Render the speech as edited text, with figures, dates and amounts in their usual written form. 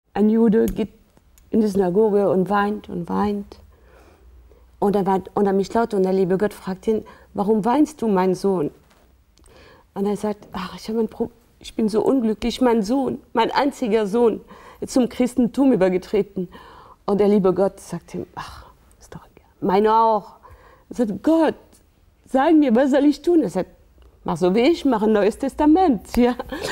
ein Jude geht in die Synagoge und weint und weint. Und er weint unter mich laut und der liebe Gott fragt ihn, warum weinst du, mein Sohn? Und er sagt, ach, ich bin so unglücklich, mein Sohn, mein einziger Sohn, ist zum Christentum übergetreten. Und der liebe Gott sagt ihm, ach, ist doch egal, meine auch. Er sagt, Gott, sag mir, was soll ich tun? Er sagt, mach so wie ich, mach ein neues Testament. Ja?